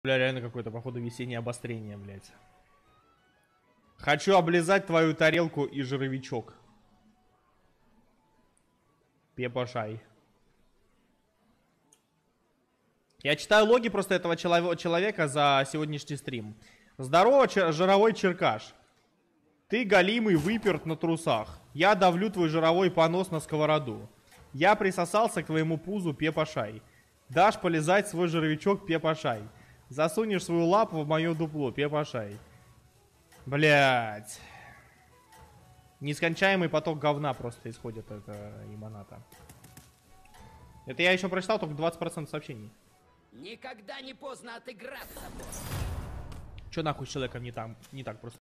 Бля, реально какое-то, походу, весеннее обострение, блядь. Хочу облизать твою тарелку и жировичок. Пепашай. Я читаю логи просто этого человека за сегодняшний стрим. Здорово, жировой черкаш. Ты голимый выперт на трусах. Я давлю твой жировой понос на сковороду. Я присосался к твоему пузу, пепашай. Дашь полизать свой жировичок, пепашай. Засунешь свою лапу в мое дупло, пепашай. Блять. Нескончаемый поток говна просто исходит от ебаната. Это я еще прочитал только 20% сообщений. Никогда не поздно отыграться, босс. Че нахуй с человеком не так просто?